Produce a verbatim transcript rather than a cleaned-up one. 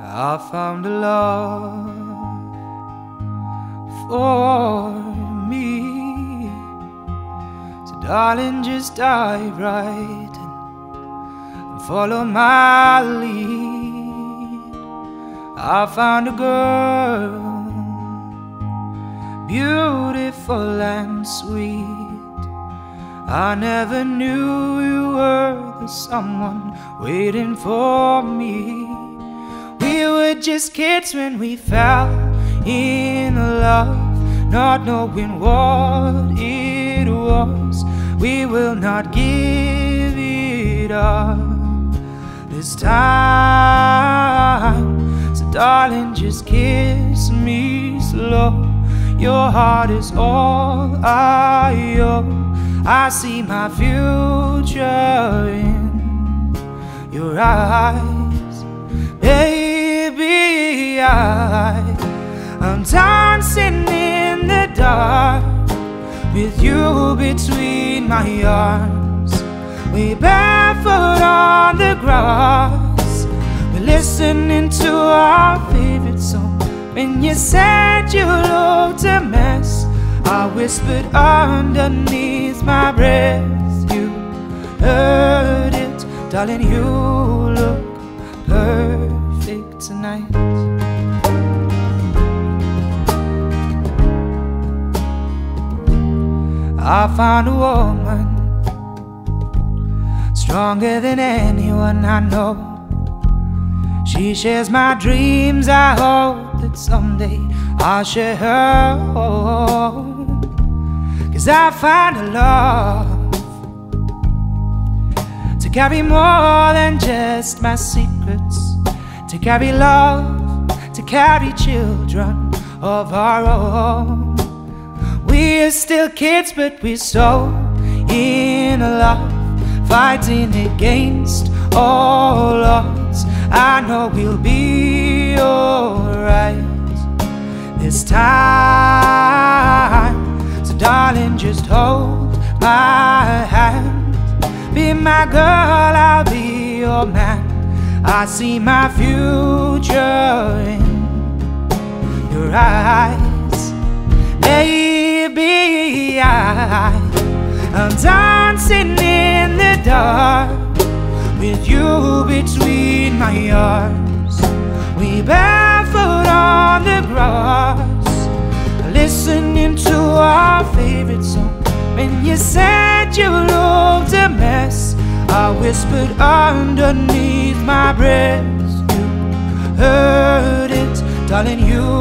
I found a love for me. So darling, just dive right in and follow my lead. I found a girl, beautiful and sweet. I never knew you were the someone waiting for me. We were just kids when we fell in love, not knowing what it was. We will not give it up this time. So darling, just kiss me slow. Your heart is all I owe. I see my future in your eyes, baby. I, I'm dancing in the dark with you between my arms. We barefoot on the grass, we're listening to our favorite song. When you said you looked a mess, I whispered underneath my breath. You heard it, darling, you look perfect tonight. I found a woman stronger than anyone I know. She shares my dreams. I hope that someday I'll share her home. 'Cause I find a love to carry more than just my secrets, to carry love, to carry children of our own. We're still kids, but we're so in love, fighting against all odds. I know we'll be alright this time. So darling, just hold my hand. Be my girl, I'll be your man. I see my future in your eyes, baby. I, I'm dancing in the dark with you between my arms. We barefoot on the grass, listening to our favorite song. When you said you looked a mess, I whispered underneath my breath. You heard it, darling, you